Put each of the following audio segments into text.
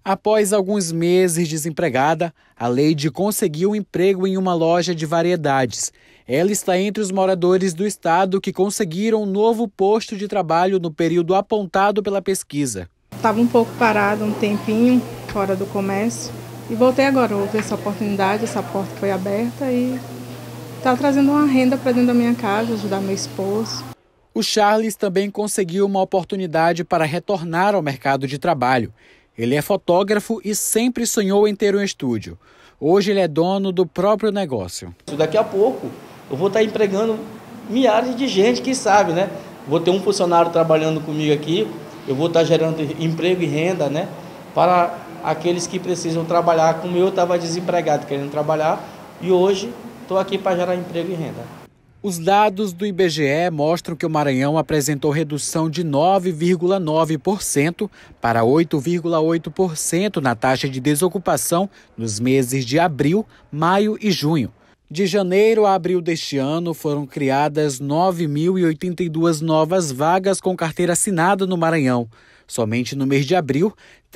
Após alguns meses desempregada, a Leide conseguiu um emprego em uma loja de variedades. Ela está entre os moradores do estado que conseguiram um novo posto de trabalho no período apontado pela pesquisa. Estava um pouco parada, um tempinho fora do comércio e voltei agora. Houve essa oportunidade, essa porta foi aberta e está trazendo uma renda para dentro da minha casa, ajudar meu esposo. O Charles também conseguiu uma oportunidade para retornar ao mercado de trabalho. Ele é fotógrafo e sempre sonhou em ter um estúdio. Hoje ele é dono do próprio negócio. Daqui a pouco eu vou estar empregando milhares de gente que sabe, né? Vou ter um funcionário trabalhando comigo aqui, eu vou estar gerando emprego e renda, né? Para aqueles que precisam trabalhar, como eu estava desempregado querendo trabalhar e hoje estou aqui para gerar emprego e renda. Os dados do IBGE mostram que o Maranhão apresentou redução de 9,9% para 8,8% na taxa de desocupação nos meses de abril, maio e junho. De janeiro a abril deste ano, foram criadas 9.082 novas vagas com carteira assinada no Maranhão. Somente no mês de abril,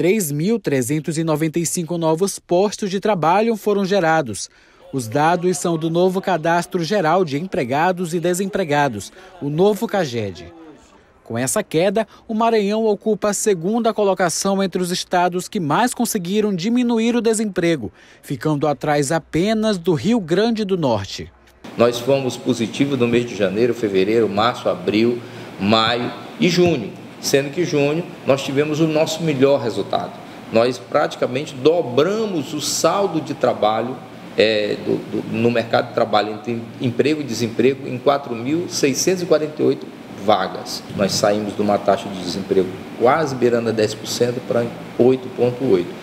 3.395 novos postos de trabalho foram gerados. Os dados são do novo Cadastro Geral de Empregados e Desempregados, o novo CAGED. Com essa queda, o Maranhão ocupa a segunda colocação entre os estados que mais conseguiram diminuir o desemprego, ficando atrás apenas do Rio Grande do Norte. Nós fomos positivos no mês de janeiro, fevereiro, março, abril, maio e junho, sendo que em junho nós tivemos o nosso melhor resultado. Nós praticamente dobramos o saldo de trabalho no mercado de trabalho entre emprego e desemprego em 4.648 vagas. Nós saímos de uma taxa de desemprego quase beirando a 10% para 8,8%.